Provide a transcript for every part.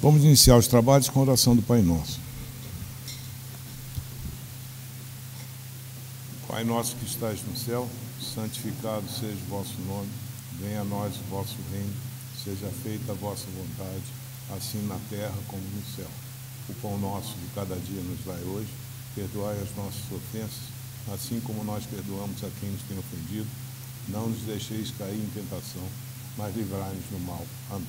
Vamos iniciar os trabalhos com a oração do Pai Nosso. Pai nosso que estás no céu, santificado seja o vosso nome, venha a nós o vosso reino, seja feita a vossa vontade, assim na terra como no céu. O pão nosso de cada dia nos dai hoje, perdoai as nossas ofensas, assim como nós perdoamos a quem nos tem ofendido. Não nos deixeis cair em tentação, mas livrai-nos do mal. Amém.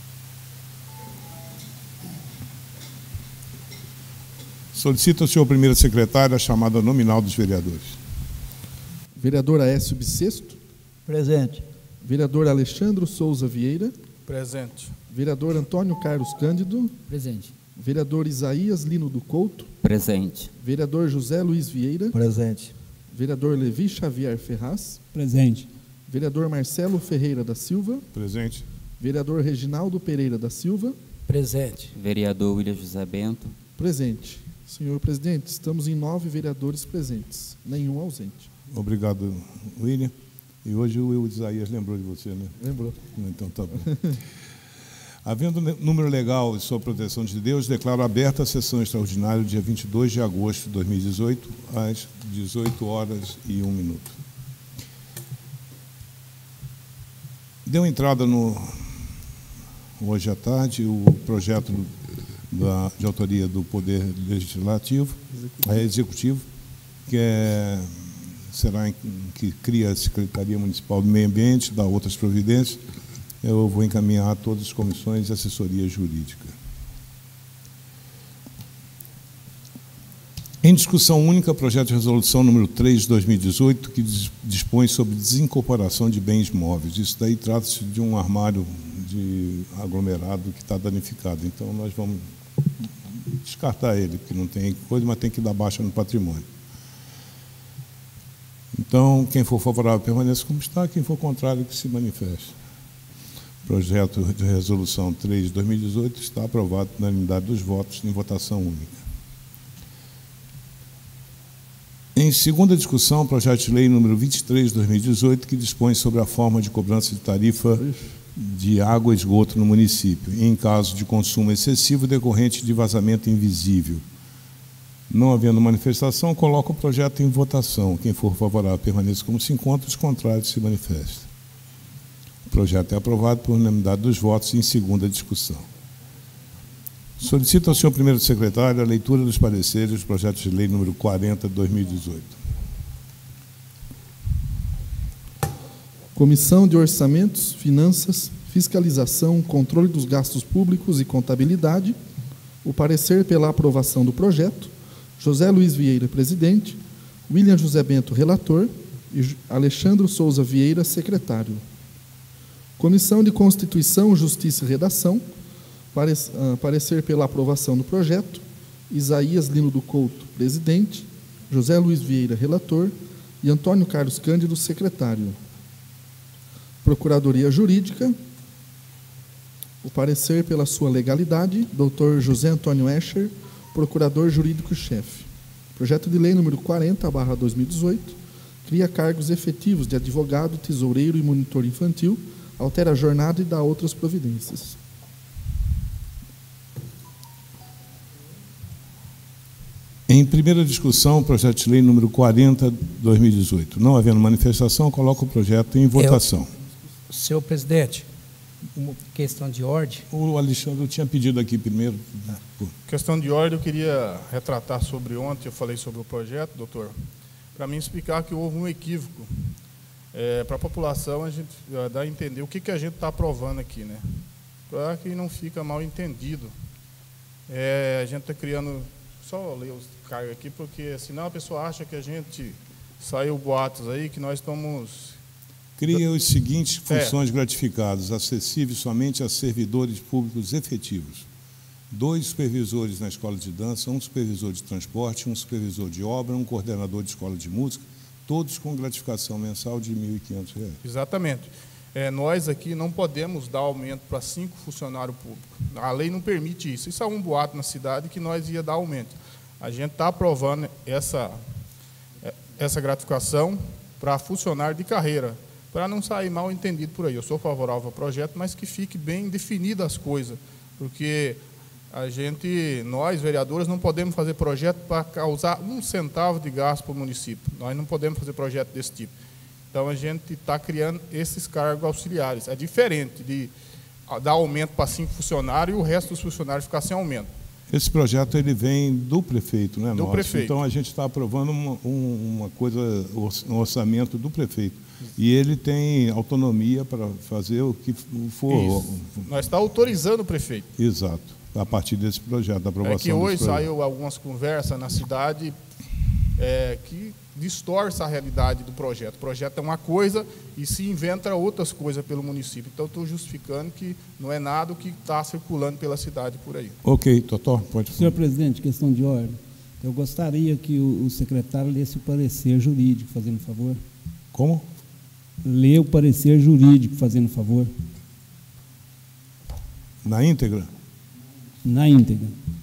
Solicito ao senhor primeiro secretário a chamada nominal dos vereadores. Vereador Aécio Bissexto. Presente. Vereador Alexandre Souza Vieira. Presente. Vereador Antônio Carlos Cândido. Presente. Vereador Isaías Lino do Couto. Presente. Vereador José Luiz Vieira. Presente. Vereador Levi Xavier Ferraz. Presente. Vereador Marcelo Ferreira da Silva. Presente. Vereador Reginaldo Pereira da Silva. Presente. Vereador William José Bento. Presente. Senhor presidente, estamos em 9 vereadores presentes, nenhum ausente. Obrigado, William. E hoje o Isaías lembrou de você, né? Lembrou. Então tá bom. Havendo número legal e sob proteção de Deus, declaro aberta a sessão extraordinária dia 22 de agosto de 2018, às 18h01. Deu entrada hoje à tarde o projeto de autoria do Poder Legislativo, Executivo, que cria a Secretaria Municipal do Meio Ambiente, dá outras providências. Eu vou encaminhar a todas as comissões e assessoria jurídica. Em discussão única, projeto de resolução número 3 de 2018, que dispõe sobre desincorporação de bens móveis. Isso daí trata-se de um armário de aglomerado que está danificado. Então, nós vamos descartar ele, porque não tem coisa, mas tem que dar baixa no patrimônio. Então, quem for favorável permaneça como está, quem for contrário que se manifeste. O projeto de resolução 3 de 2018 está aprovado por unanimidade dos votos em votação única. Em segunda discussão, o projeto de lei número 23 de 2018, que dispõe sobre a forma de cobrança de tarifa de água e esgoto no município, em caso de consumo excessivo decorrente de vazamento invisível. Não havendo manifestação, coloco o projeto em votação. Quem for favorável permaneça como se encontra, os contrários se manifestem. O projeto é aprovado por unanimidade dos votos em segunda discussão. Solicito ao senhor primeiro secretário a leitura dos pareceres dos projetos de lei número 40 de 2018. Comissão de Orçamentos, Finanças, Fiscalização, Controle dos Gastos Públicos e Contabilidade. O parecer pela aprovação do projeto. José Luiz Vieira, presidente. William José Bento, relator. E Alexandre Souza Vieira, secretário. Comissão de Constituição, Justiça e Redação. Parecer pela aprovação do projeto. Isaías Lino do Couto, presidente. José Luiz Vieira, relator. E Antônio Carlos Cândido, secretário. Procuradoria Jurídica. O parecer pela sua legalidade, Dr. José Antônio Escher, procurador jurídico-chefe. Projeto de lei número 40/2018, cria cargos efetivos de advogado, tesoureiro e monitor infantil, altera a jornada e dá outras providências. Em primeira discussão, o projeto de lei número 40/2018. Não havendo manifestação, coloco o projeto em votação. Senhor presidente, uma questão de ordem. O Alexandre tinha pedido aqui primeiro. Questão de ordem, eu queria retratar sobre ontem, eu falei sobre o projeto, doutor, para mim explicar que houve um equívoco. Para a população, a gente dá a entender o que a gente está aprovando aqui, né? Para que não fica mal entendido. A gente está criando... Só ler os cargos aqui, porque senão a pessoa acha que a gente saiu boatos aí, que nós estamos... Cria as seguintes funções gratificadas, acessíveis somente a servidores públicos efetivos. 2 supervisores na escola de dança, 1 supervisor de transporte, 1 supervisor de obra, 1 coordenador de escola de música, todos com gratificação mensal de R$ 1.500. Exatamente. Nós aqui não podemos dar aumento para 5 funcionários públicos. A lei não permite isso. Isso é um boato na cidade que nós ia dar aumento. A gente está aprovando essa gratificação para funcionário de carreira, para não sair mal entendido por aí. Eu sou favorável ao projeto, mas que fique bem definidas as coisas, porque nós, vereadores, não podemos fazer projeto para causar 1 centavo de gasto para o município. Nós não podemos fazer projeto desse tipo. Então, a gente está criando esses cargos auxiliares. É diferente de dar aumento para 5 funcionários e o resto dos funcionários ficar sem aumento. Esse projeto ele vem do prefeito, não é nosso? Prefeito. Então, a gente está aprovando uma coisa, um orçamento do prefeito. E ele tem autonomia para fazer o que for. Isso. Nós estamos autorizando o prefeito. Exato. A partir desse projeto, da aprovação. É que hoje saiu algumas conversas na cidade que distorce a realidade do projeto. O projeto é uma coisa e se inventa outras coisas pelo município. Então, estou justificando que não é nada o que está circulando pela cidade por aí. Ok, Totó, pode falar. Senhor presidente, questão de ordem. Eu gostaria que o secretário lesse o parecer jurídico, fazendo favor. Como? Lê o parecer jurídico, fazendo favor. Na íntegra? Na íntegra.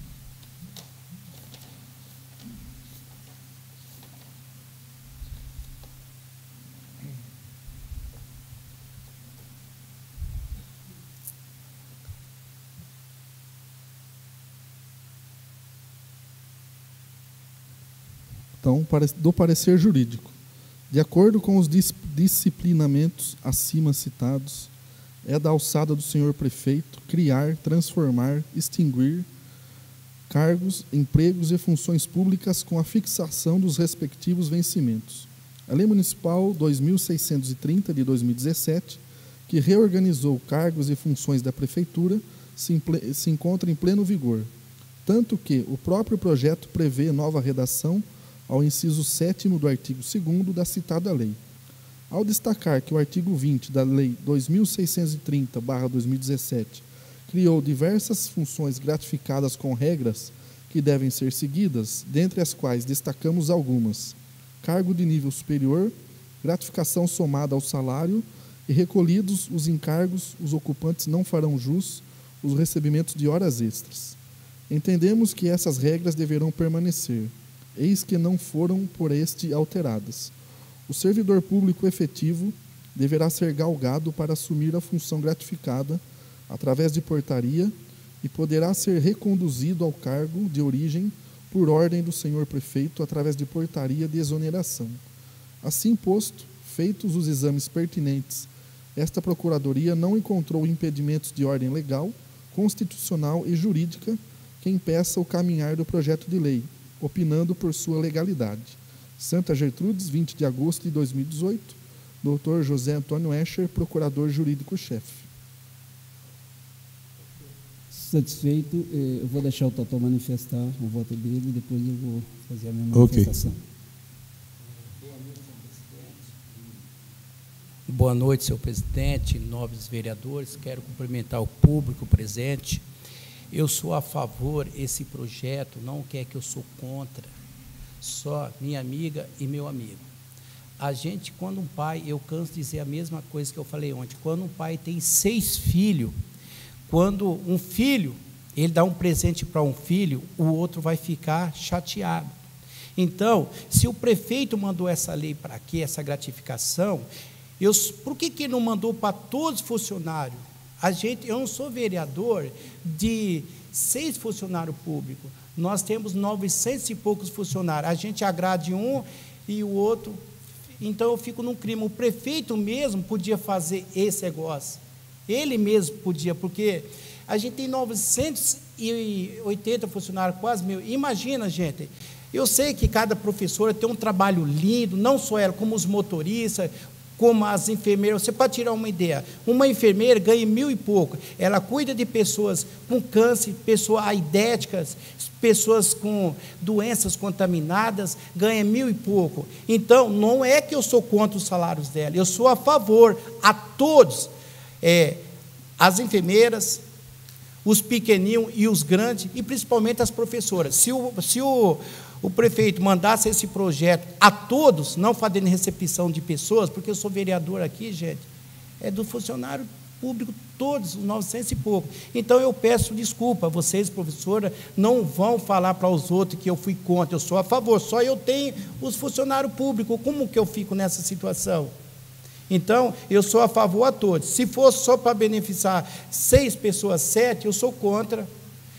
Então, do parecer jurídico. De acordo com os disciplinamentos acima citados, é da alçada do senhor prefeito criar, transformar, extinguir cargos, empregos e funções públicas com a fixação dos respectivos vencimentos. A Lei Municipal 2630 de 2017, que reorganizou cargos e funções da prefeitura, se encontra em pleno vigor, tanto que o próprio projeto prevê nova redação ao inciso 7º do artigo 2º da citada lei. Ao destacar que o artigo 20 da Lei 2630/2017 criou diversas funções gratificadas com regras que devem ser seguidas, dentre as quais destacamos algumas: cargo de nível superior, gratificação somada ao salário e recolhidos os encargos, os ocupantes não farão jus os recebimentos de horas extras. Entendemos que essas regras deverão permanecer, eis que não foram por este alteradas. O servidor público efetivo deverá ser galgado para assumir a função gratificada através de portaria e poderá ser reconduzido ao cargo de origem por ordem do senhor prefeito através de portaria de exoneração. Assim posto, feitos os exames pertinentes, esta Procuradoria não encontrou impedimentos de ordem legal, constitucional e jurídica que impeça o caminhar do projeto de lei, opinando por sua legalidade. Santa Gertrudes, 20 de agosto de 2018, Dr. José Antônio Escher, Procurador Jurídico-Chefe. Satisfeito, eu vou deixar o Totó manifestar o voto dele e depois eu vou fazer a minha manifestação. Boa noite, senhor presidente, nobres vereadores. Quero cumprimentar o público presente. Eu sou a favor desse projeto, não quer que eu sou contra, só minha amiga e meu amigo. A gente, quando um pai, eu canso de dizer a mesma coisa que eu falei ontem, quando um pai tem 6 filhos, quando um filho, ele dá um presente para um filho, o outro vai ficar chateado. Então, se o prefeito mandou essa lei para quê, essa gratificação, por que não mandou para todos os funcionários? Eu não sou vereador de 6 funcionários públicos, nós temos 900 e poucos funcionários, a gente agrade um e o outro, então eu fico num crime. O prefeito mesmo podia fazer esse negócio, ele mesmo podia, porque a gente tem 980 funcionários, quase 1.000, imagina, gente, eu sei que cada professora tem um trabalho lindo, não só ela, como os motoristas, como as enfermeiras. Você pode tirar uma ideia, uma enfermeira ganha 1.000 e pouco, ela cuida de pessoas com câncer, pessoas aidéticas, pessoas com doenças contaminadas, ganha 1.000 e pouco. Então, não é que eu sou contra os salários dela, eu sou a favor, a todos, as enfermeiras, os pequeninos e os grandes, e principalmente as professoras. Se o prefeito mandasse esse projeto a todos, não fazendo recepção de pessoas, porque eu sou vereador aqui, gente, é do funcionário público, todos, os 900 e pouco. Então, eu peço desculpa, vocês, professora, não vão falar para os outros que eu fui contra, eu sou a favor, só eu tenho os funcionários públicos, como que eu fico nessa situação? Então, eu sou a favor a todos. Se fosse só para beneficiar 6 pessoas, 7, eu sou contra.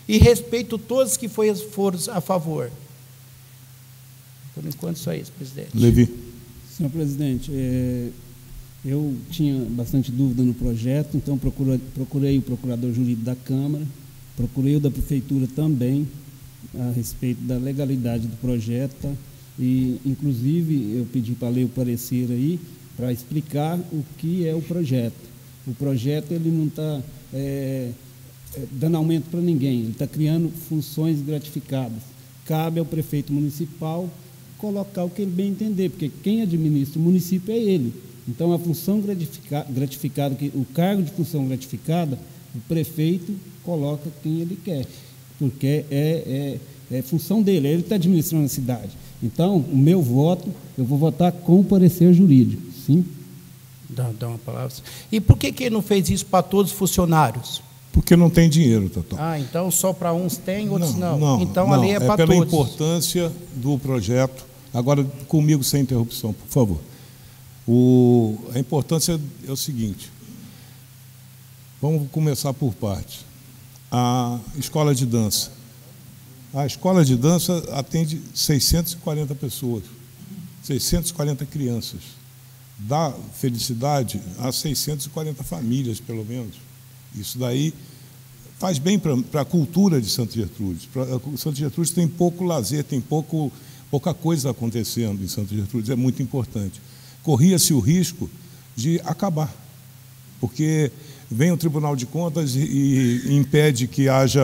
e respeito todos que foram a favor. Por enquanto, só isso, presidente. Levi. Senhor presidente, eu tinha bastante dúvida no projeto, então procurei o procurador jurídico da Câmara, procurei o da Prefeitura também, a respeito da legalidade do projeto, tá? E, inclusive, eu pedi para ler o parecer aí, para explicar o que é o projeto. O projeto ele não está dando aumento para ninguém, ele está criando funções gratificadas. Cabe ao prefeito municipal colocar o que ele bem entender, porque quem administra o município é ele. Então, a função gratificada, o cargo de função gratificada, o prefeito coloca quem ele quer, porque é função dele, ele está administrando a cidade. Então, o meu voto, eu vou votar com o parecer jurídico, sim. Dá uma palavra. E por que ele não fez isso para todos os funcionários? Porque não tem dinheiro, Totó. Então só para uns tem, outros não. Não, então a lei é para todos. pela importância do projeto. Agora, comigo, sem interrupção, por favor. A importância é o seguinte. Vamos começar por partes. A escola de dança. A escola de dança atende 640 pessoas, 640 crianças. Dá felicidade a 640 famílias, pelo menos. Isso daí faz bem para a cultura de Santa Gertrudes. Santa Gertrudes tem pouco lazer, tem pouca coisa acontecendo em Santa Gertrudes, é muito importante. Corria-se o risco de acabar, porque vem o Tribunal de Contas e impede que haja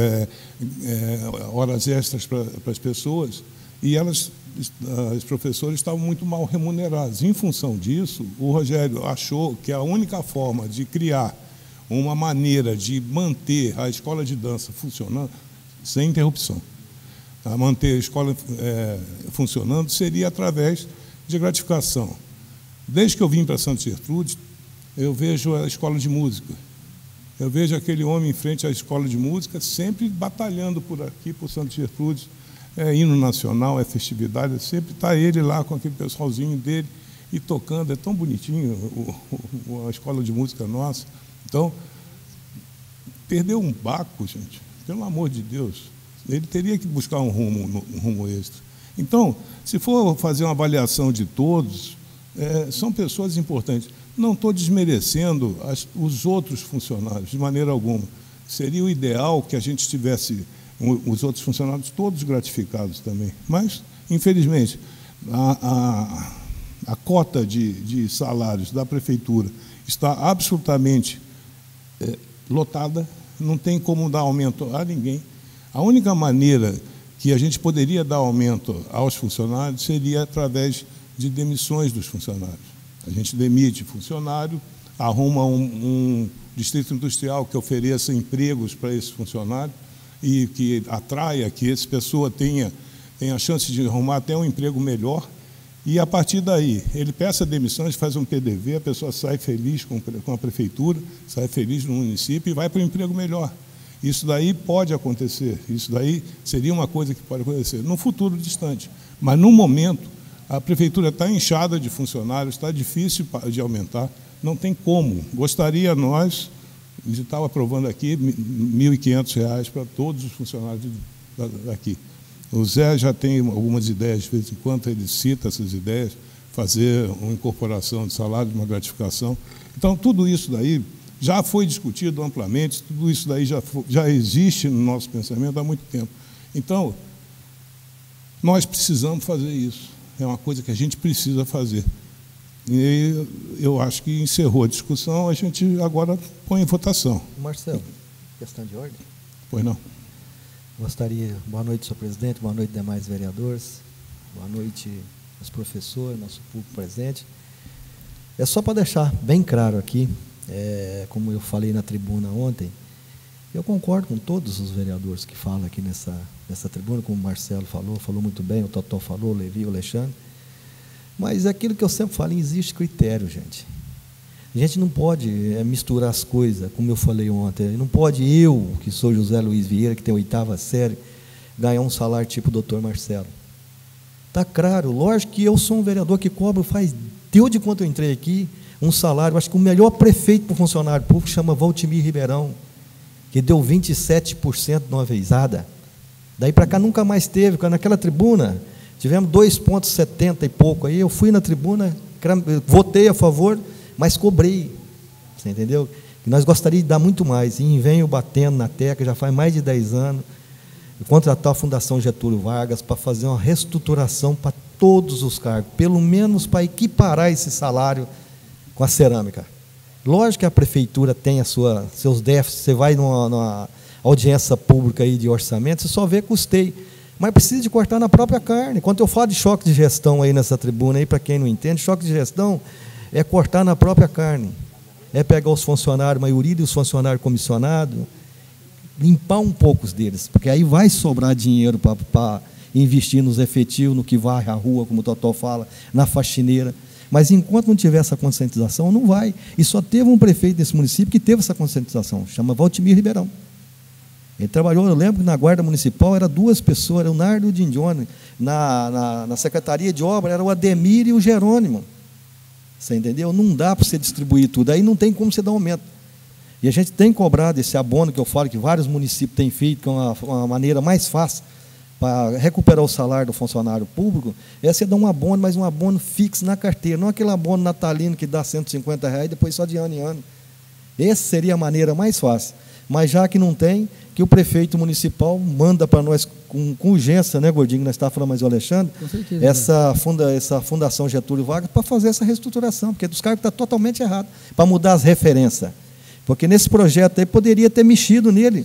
horas extras para as pessoas, e os professores estavam muito mal remunerados. Em função disso, o Rogério achou que a única forma de criar uma maneira de manter a escola de dança funcionando, sem interrupção, a manter a escola funcionando, seria através de gratificação. Desde que eu vim para Santa Gertrudes, eu vejo a escola de música. Eu vejo aquele homem em frente à escola de música, sempre batalhando por aqui, por Santa Gertrudes. É hino nacional, é festividade, sempre está ele lá com aquele pessoalzinho dele e tocando. É tão bonitinho a escola de música nossa. Então, perdeu um Baco, gente, pelo amor de Deus. Ele teria que buscar um rumo extra. Então, se for fazer uma avaliação de todos, são pessoas importantes. Não estou desmerecendo os outros funcionários, de maneira alguma. Seria o ideal que a gente tivesse os outros funcionários todos gratificados também. Mas, infelizmente, a cota de salários da Prefeitura está absolutamente lotada, não tem como dar aumento a ninguém. A única maneira que a gente poderia dar aumento aos funcionários seria através de demissões dos funcionários. A gente demite funcionário, arruma um distrito industrial que ofereça empregos para esse funcionário e que atraia, que essa pessoa tenha a chance de arrumar até um emprego melhor, e, a partir daí, ele peça demissões, faz um PDV, a pessoa sai feliz com a prefeitura, sai feliz no município e vai para um emprego melhor. Isso daí pode acontecer, isso daí seria uma coisa que pode acontecer no futuro distante. Mas, no momento, a prefeitura está inchada de funcionários, está difícil de aumentar, não tem como. Gostaria nós, a gente estava aprovando aqui, R$ 1.500 para todos os funcionários daqui. O Zé já tem algumas ideias, de vez em quando ele cita essas ideias, fazer uma incorporação de salário, uma gratificação. Então, tudo isso daí já foi discutido amplamente, tudo isso daí já existe no nosso pensamento há muito tempo. Então, nós precisamos fazer isso. É uma coisa que a gente precisa fazer. E eu acho que encerrou a discussão, a gente agora põe em votação. Marcelo, questão de ordem? Pois não. Gostaria, boa noite, senhor presidente, boa noite, demais vereadores, boa noite aos professores, nosso público presente. É só para deixar bem claro aqui, como eu falei na tribuna ontem, eu concordo com todos os vereadores que falam aqui nessa tribuna, como o Marcelo falou muito bem, o Totó falou, o Levi, o Alexandre, mas é aquilo que eu sempre falo, existe critério, gente. A gente não pode misturar as coisas, como eu falei ontem. Não pode eu, que sou José Luiz Vieira, que tem 8ª série, ganhar um salário tipo o doutor Marcelo. Está claro, lógico que eu sou um vereador que cobra, desde quando eu entrei aqui, um salário, acho que o melhor prefeito para o funcionário público chama Valtimir Ribeirão. que deu 27% de uma vezada. Daí para cá nunca mais teve, porque naquela tribuna tivemos 2,70 e pouco. Aí eu fui na tribuna, votei a favor, mas cobrei. Você entendeu? E nós gostaríamos de dar muito mais. E venho batendo na tecla, já faz mais de 10 anos, contratar a Fundação Getúlio Vargas para fazer uma reestruturação para todos os cargos, pelo menos para equiparar esse salário com a cerâmica. Lógico que a prefeitura tem seus déficits, você vai numa audiência pública aí de orçamento, você só vê custeio, mas precisa de cortar na própria carne. Quando eu falo de choque de gestão aí nessa tribuna, aí, para quem não entende, choque de gestão é cortar na própria carne, é pegar os funcionários, a maioria dos funcionários comissionados, limpar um pouco deles, porque aí vai sobrar dinheiro para investir nos efetivos, no que varre a rua, como o Totó fala, na faxineira. Mas enquanto não tiver essa conscientização, não vai. E só teve um prefeito desse município que teve essa conscientização, chama Valtimir Ribeirão. Ele trabalhou, eu lembro que na Guarda Municipal eram 2 pessoas, era o Nardo e o Dindione. Na Secretaria de Obra era o Ademir e o Jerônimo. Você entendeu? Não dá para você distribuir tudo, aí não tem como você dar aumento. E a gente tem cobrado esse abono que eu falo que vários municípios têm feito, que é uma maneira mais fácil para recuperar o salário do funcionário público, é você dar um abono, mas um abono fixo na carteira, não aquele abono natalino que dá R$150 e depois só de ano em ano. Essa seria a maneira mais fácil. Mas já que não tem, que o prefeito municipal manda para nós com urgência, né, Gordinho, nós estávamos falando mais o Alexandre, Com certeza, essa Fundação Getúlio Vargas para fazer essa reestruturação, porque dos cargos está totalmente errado, para mudar as referências. Porque nesse projeto aí poderia ter mexido nele.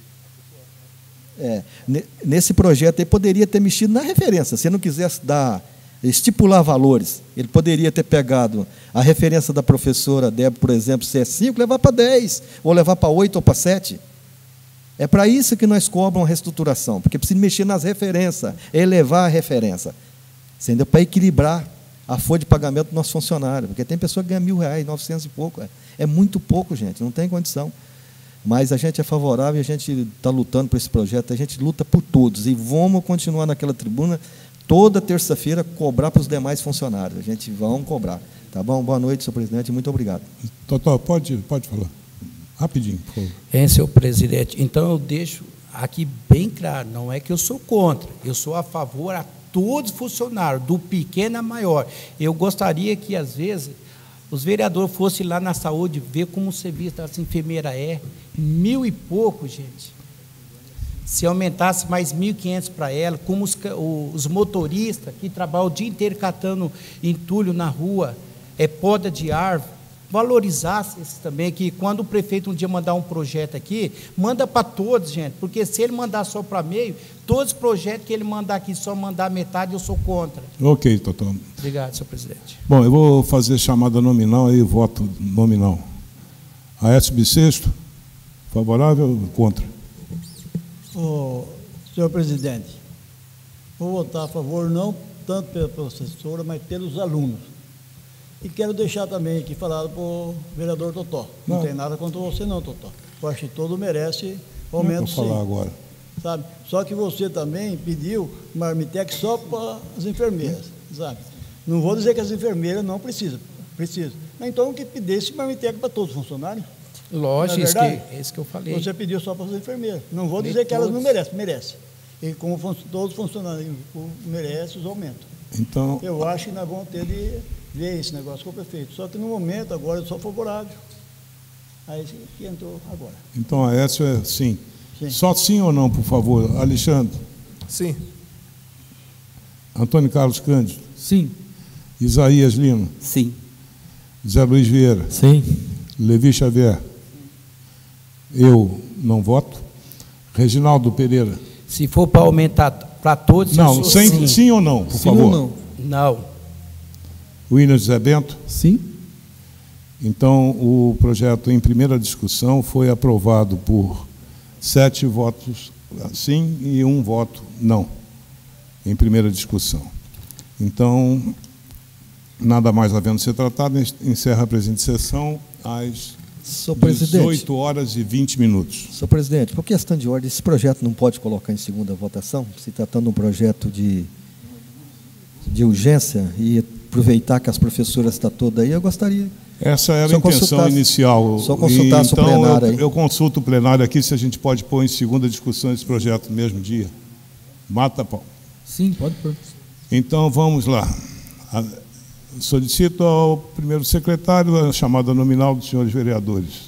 Nesse projeto aí poderia ter mexido na referência. Se não quisesse estipular valores, ele poderia ter pegado a referência da professora Débora, por exemplo, se é 5, levar para 10, ou levar para 8 ou para 7. É para isso que nós cobramos a reestruturação, porque precisa mexer nas referências, elevar a referência, entendeu? Para equilibrar a folha de pagamento do nosso funcionário, porque tem pessoa que ganha R$1.000, 900 e pouco. É muito pouco, gente, não tem condição. Mas a gente é favorável, a gente está lutando por esse projeto, a gente luta por todos, e vamos continuar naquela tribuna, toda terça-feira, cobrar para os demais funcionários. A gente vai cobrar. Tá bom? Boa noite, senhor presidente, muito obrigado. Totó, pode falar. Rapidinho, por favor. Senhor presidente, então eu deixo aqui bem claro, não é que eu sou contra, eu sou a favor a todos os funcionários, do pequeno a maior. Eu gostaria que, às vezes, os vereadores fossem lá na saúde ver como o serviço das enfermeiras é, 1.000 e pouco, gente. Se aumentasse mais 1.500 para ela, como os motoristas que trabalham o dia inteiro catando entulho na rua, poda de árvore, valorizasse isso também, que quando o prefeito um dia mandar um projeto aqui, manda para todos, gente, porque se ele mandar só para meio, todos os projetos que ele mandar aqui só mandar metade, eu sou contra. Ok, Totó. Obrigado, senhor presidente. Bom, eu vou fazer chamada nominal e voto nominal. Aécio Bissexto, favorável ou contra? Senhor presidente, vou votar a favor não tanto pela professora, mas pelos alunos. E quero deixar também aqui falado para o vereador Totó. Não tem nada contra você não, Totó. Eu acho que todo merece aumento, sim. Falar agora. Sabe? Só que você também pediu marmitex só para as enfermeiras, sabe? Não vou dizer que as enfermeiras não precisam. Mas então que pedisse marmitex para todos os funcionários. Lógico, é isso que eu falei. Você pediu só para as enfermeiras. Não vou dizer que elas não merecem. E como todos os funcionários merecem os aumentos. Então, eu acho que nós vamos ter de ver esse negócio com o prefeito. Só que no momento, agora, eu sou favorável. Aí que entrou agora. Então, Aécio é sim. Sim. Só sim ou não, por favor? Alexandre? Sim. Antônio Carlos Cândido? Sim. Isaías Lima? Sim. Zé Luiz Vieira? Sim. Levi Xavier? Eu não voto. Reginaldo Pereira? Se for para aumentar para todos, não, sim ou não, por favor? Sim ou não? Não. William José Bento? Sim. Então, o projeto em primeira discussão foi aprovado por 7 votos sim e 1 voto não, em primeira discussão. Então, nada mais havendo ser tratado, encerra a presente sessão às 18h20. Senhor presidente, por questão de ordem, esse projeto não pode colocar em segunda votação, se tratando de um projeto de urgência, e aproveitar que as professoras estão todas aí, eu gostaria Essa era a Só intenção consultar- inicial. só consultar então, o plenário aí. eu consulto o plenário aqui se a gente pode pôr em segunda discussão esse projeto no mesmo dia. Mata pau. Sim, pode pôr. Então, vamos lá. Solicito ao primeiro secretário a chamada nominal dos senhores vereadores.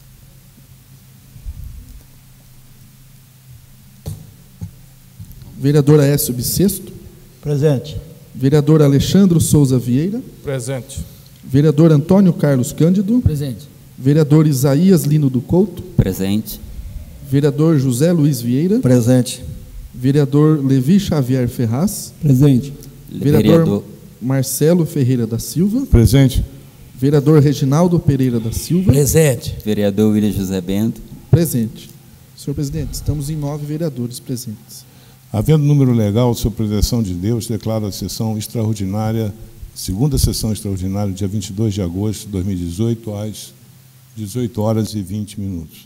Vereador Aécio Bissexto. Presente. Vereador Alexandre Souza Vieira. Presente. Vereador Antônio Carlos Cândido. Presente. Vereador Isaías Lino do Couto. Presente. Vereador José Luiz Vieira. Presente. Vereador Levi Xavier Ferraz. Presente. Vereador Marcelo Ferreira da Silva. Presente. Vereador Reginaldo Pereira da Silva. Presente. Vereador William José Bento. Presente. Senhor presidente, estamos em 9 vereadores presentes. Havendo número legal, sob proteção de Deus, declaro a sessão extraordinária, segunda sessão extraordinária, dia 22 de agosto de 2018, às 18 horas e 20 minutos.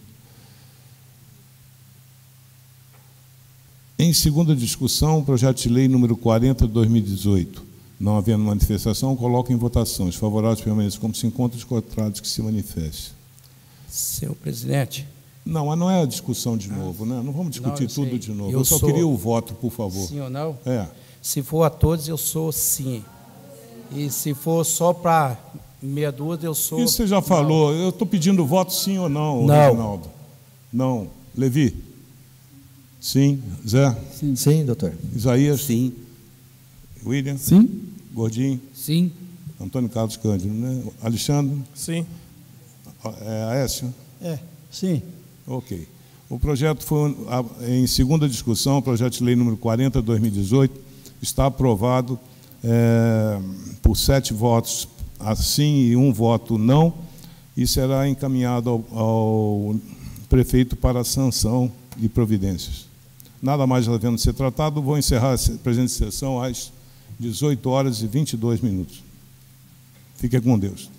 Em segunda discussão, o projeto de lei número 40 de 2018. Não havendo manifestação, coloco em votação. Os favoráveis permaneçam como se encontram, os contrários que se manifestem. Senhor presidente, Não, mas não é a discussão de novo, né? Não vamos discutir eu tudo sei. de novo. Eu Eu só sou- queria o voto, por favor. sim ou não? É. Se for a todos, eu sou sim. E se for só para meia dúzia, eu sou... Isso você já falou. Eu estou pedindo voto sim ou não, Não. Reginaldo? Não. Levi? Sim. Zé? Sim, doutor. Isaías? Sim. William? Sim? Gordinho? Sim. Antônio Carlos Cândido, né? Alexandre? Sim. Aécio? Sim. Ok. O projeto foi em segunda discussão, o projeto de lei número 40 de 2018, está aprovado por 7 votos assim e 1 voto não, e será encaminhado ao prefeito para sanção e providências. Nada mais havendo de ser tratado, vou encerrar a presente sessão às 18 horas e 22 minutos. Fique com Deus.